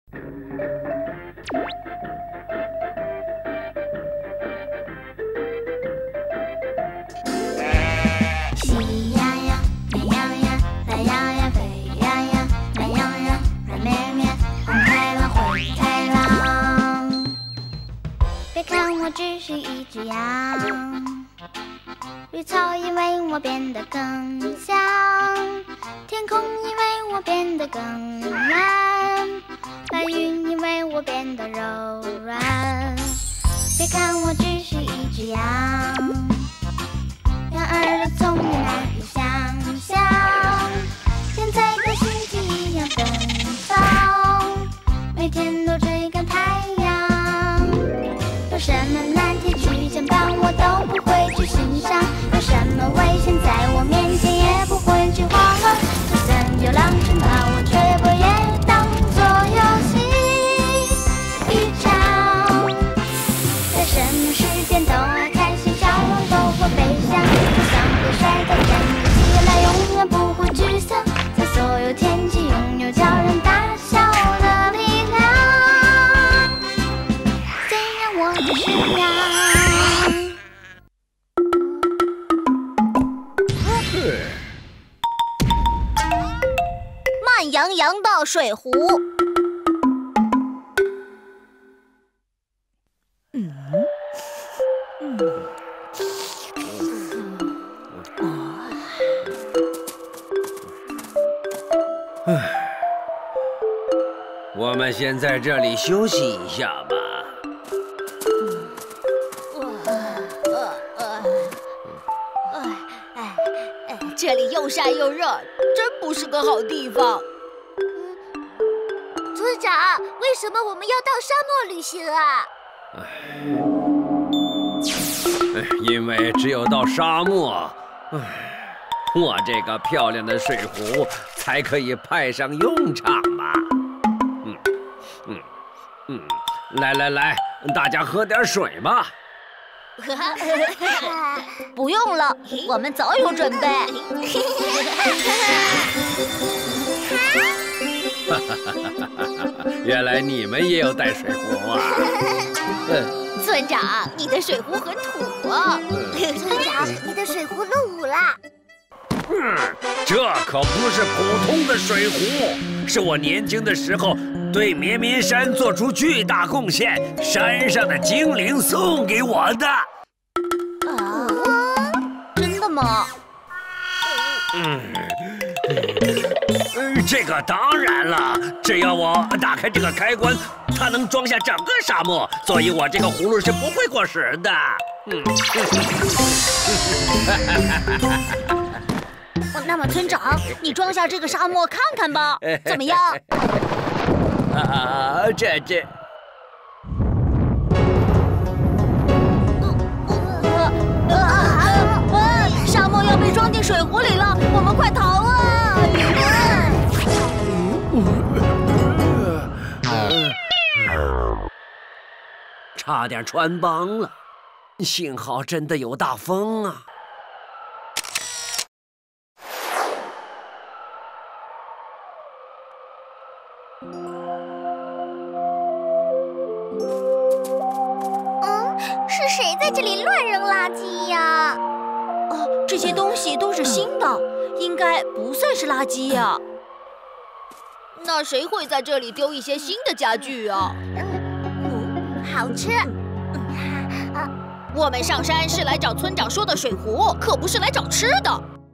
喜羊羊、美羊羊、懒羊羊、沸羊羊、懒羊羊、软绵绵、红太狼、灰太狼。别看我只是一只羊，绿草因为我变得更香，天空因为我变得更蓝，白云因为我变得柔软。别看我只是一只羊，羊儿的聪明难以想象，天才跟星星一样奔放，每天都追赶太阳。有什么难题去牵绊我都不会去欣赏，有什么危险在我面前也不会去慌乱。就算有狼群把我追捕，也当作游戏一场。在什么时间都爱开心，笑容都会飞翔。就像被甩到天空起来，永远不会沮丧。在所有天气拥有叫人大笑的力量。虽然我只是羊。 慢羊羊的水壶。 我们先在这里休息一下吧。 这里又晒又热，真不是个好地方。 村长，为什么我们要到沙漠旅行啊？ 因为只有到沙漠，我这个漂亮的水壶才可以派上用场嘛。来，大家喝点水吧。 不用了，我们早有准备。 原来你们也有带水壶啊！ 村长，你的水壶很土啊！ 村长，你的水壶落伍了。 这可不是普通的水壶，是我年轻的时候对绵绵山做出巨大贡献，山上的精灵送给我的。 真的吗？ 这个当然了，只要我打开这个开关，它能装下整个沙漠，所以我这个葫芦是不会过时的。 那么村长，你装下这个沙漠看看吧，怎么样？ 这。 沙漠要被装进水壶里了，我们快逃啊！ 差点穿帮了，幸好真的有大风啊！ 是谁在这里乱扔垃圾呀？ 这些东西都是新的，应该不算是垃圾呀。那谁会在这里丢一些新的家具啊？ 好吃。 我们上山是来找村长说的水壶，可不是来找吃的。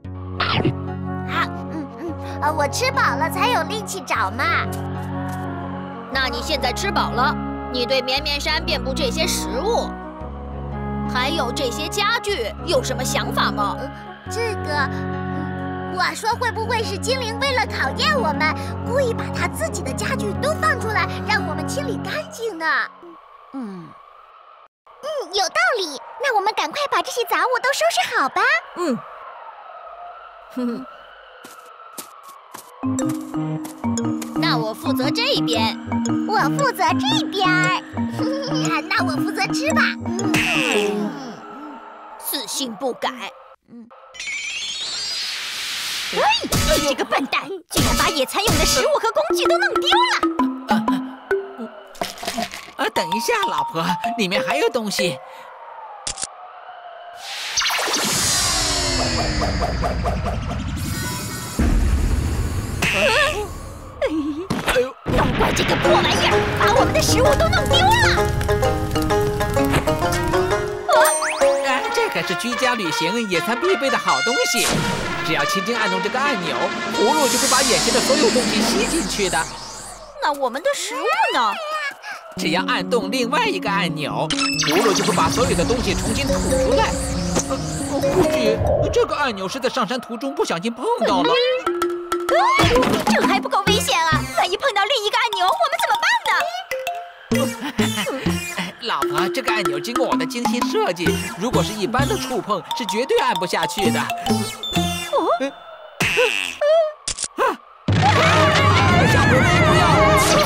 我吃饱了才有力气找嘛。 那你现在吃饱了，你对绵绵山遍布这些食物，还有这些家具，有什么想法吗？ 这个，我说会不会是精灵为了考验我们，故意把他自己的家具都放出来，让我们清理干净呢？有道理。那我们赶快把这些杂物都收拾好吧。 那我负责这边， 我负责这边儿。那我负责吃吧。 死性不改。这个笨蛋，竟然把野餐用的食物和工具都弄丢了！ 等一下，老婆，里面还有东西。 老怪这个破玩意儿，把我们的食物都弄丢了！ 这可是居家旅行野餐必备的好东西。只要轻轻按动这个按钮，葫芦就会把眼前的所有东西吸进去的。 那我们的食物呢？ 只要按动另外一个按钮，葫芦就会把所有的东西重新吐出来。估计这个按钮是在上山途中不小心碰到了。 这还不够危险啊！万一碰到另一个按钮，我们怎么办呢？老婆，这个按钮经过我的精心设计，如果是一般的触碰，是绝对按不下去的。小狐狸，不要！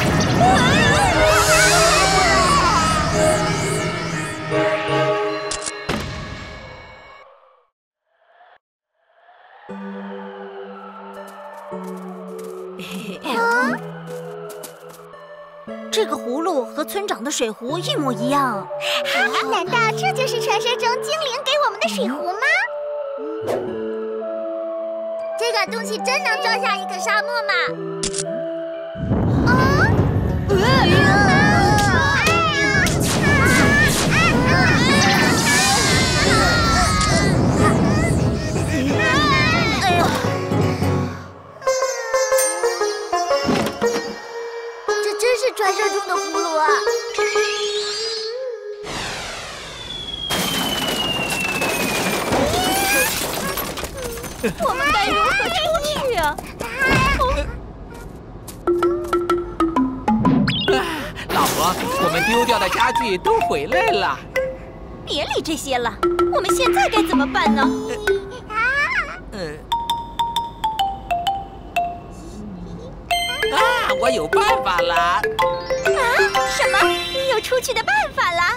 这个葫芦和村长的水壶一模一样。 难道这就是传说中精灵给我们的水壶吗？这个东西真能装下一个沙漠吗？传说中的葫芦啊！ 我们该如何出去啊？ 老婆，我们丢掉的家具都回来了。 别理这些了，我们现在该怎么办呢？ 我有办法了！ 什么？你有出去的办法了？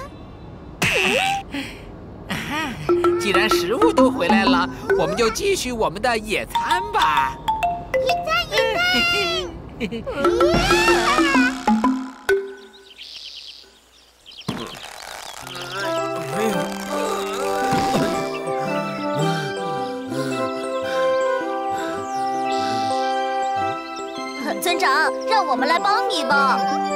既然食物都回来了，我们就继续我们的野餐吧！ 野餐！ 村长，让我们来帮你吧。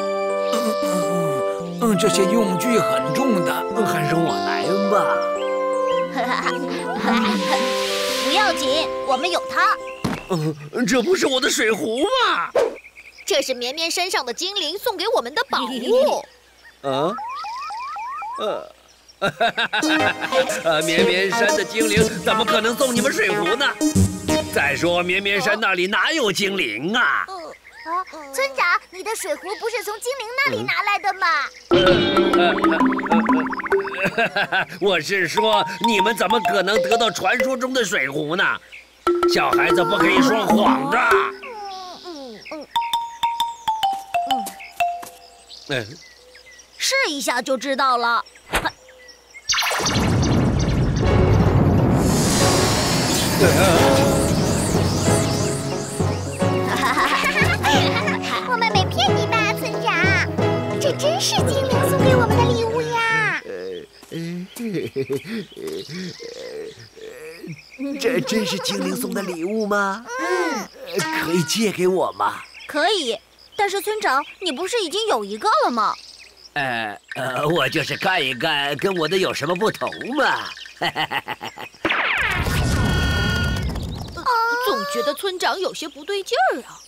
这些用具很重的，还是我来吧。 不要紧，我们有它。 这不是我的水壶吗？ 这是绵绵山上的精灵送给我们的宝物。 绵绵山的精灵怎么可能送你们水壶呢？再说绵绵山那里哪有精灵啊？ 村长，你的水壶不是从精灵那里拿来的吗？我是说，你们怎么可能得到传说中的水壶呢？小孩子不可以说谎的。 试一下就知道了。 我们没骗你吧，村长？这真是精灵送给我们的礼物呀！ 这真是精灵送的礼物吗？可以借给我吗？ 可以，但是村长，你不是已经有一个了吗？ 我就是看一看，跟我的有什么不同嘛。 总觉得村长有些不对劲儿啊。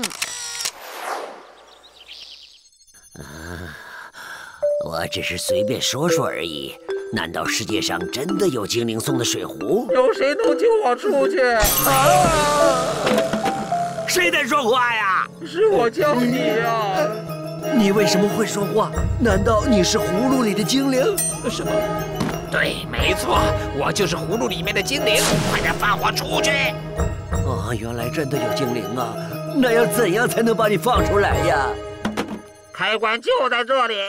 我只是随便说说而已。难道世界上真的有精灵送的水壶？ 有谁能救我出去？ 谁在说话呀？ 是我叫你呀！ 你为什么会说话？难道你是葫芦里的精灵？ 什么？对，没错，我就是葫芦里面的精灵，快点放我出去！ 原来真的有精灵啊！那要怎样才能把你放出来呀？ 开关就在这里。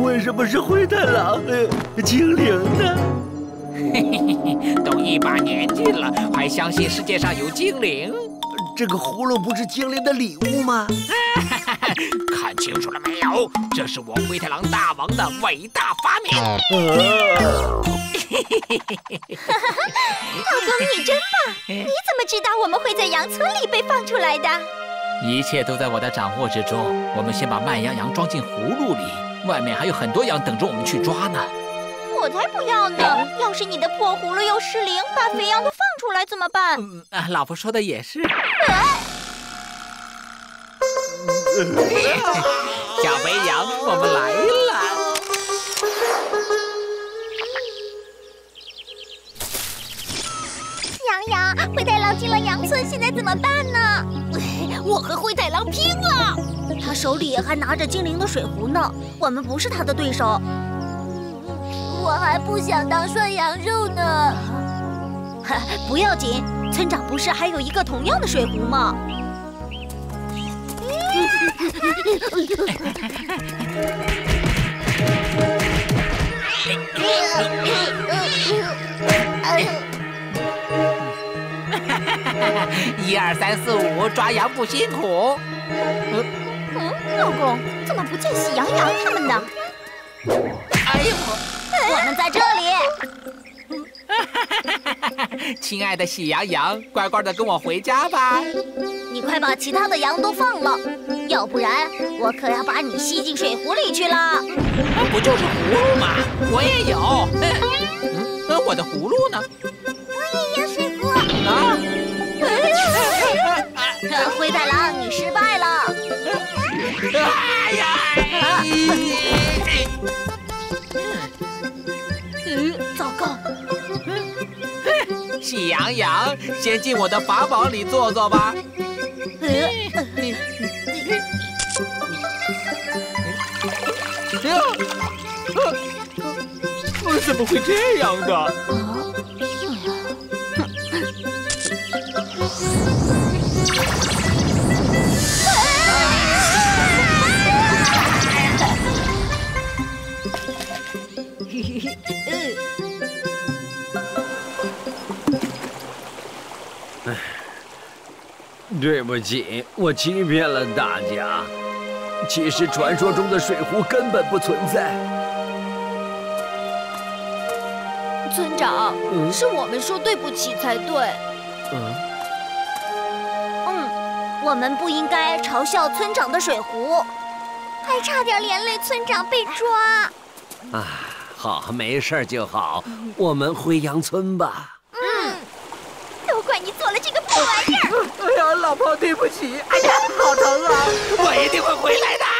为什么是灰太狼？精灵呢？ 嘿嘿嘿，都一把年纪了，还相信世界上有精灵？ 这个葫芦不是精灵的礼物吗？ 看清楚了没有？这是我灰太狼大王的伟大发明。 老公，你真棒！你怎么知道我们会在羊村里被放出来的？ 一切都在我的掌握之中。我们先把慢羊羊装进葫芦里，外面还有很多羊等着我们去抓呢。 我才不要呢！要是你的破葫芦又失灵，把肥羊都放出来怎么办？ 老婆说的也是。小肥羊，我们来了。 羊羊，灰太狼进了羊村，现在怎么办呢？ 我和灰太狼拼了！他手里还拿着精灵的水壶呢，我们不是他的对手。 我还不想当涮羊肉呢。 不要紧，村长不是还有一个同样的水壶吗？ 1、2、3、4、5，抓羊不辛苦。 老公，怎么不见喜羊羊他们呢？ 哎呦！ 我们在这里。亲爱的喜羊羊，乖乖的跟我回家吧。 你快把其他的羊都放了，要不然我可要把你吸进水壶里去了。 不就是葫芦吗？我也有。我的葫芦呢？ 我也有水壶。 啊！ 灰太狼，你失败了。 哎呀！ 糟糕！ 喜羊羊，先进我的法宝里坐坐吧。怎么会这样的？ 对不起，我欺骗了大家。其实传说中的水壶根本不存在。 村长，是我们说对不起才对。我们不应该嘲笑村长的水壶， 还差点连累村长被抓。 好，没事就好。我们回羊村吧。 都怪你做了这个破玩意儿！ 哎呀，老婆，对不起！哎呀，好疼啊！我一定会回来的。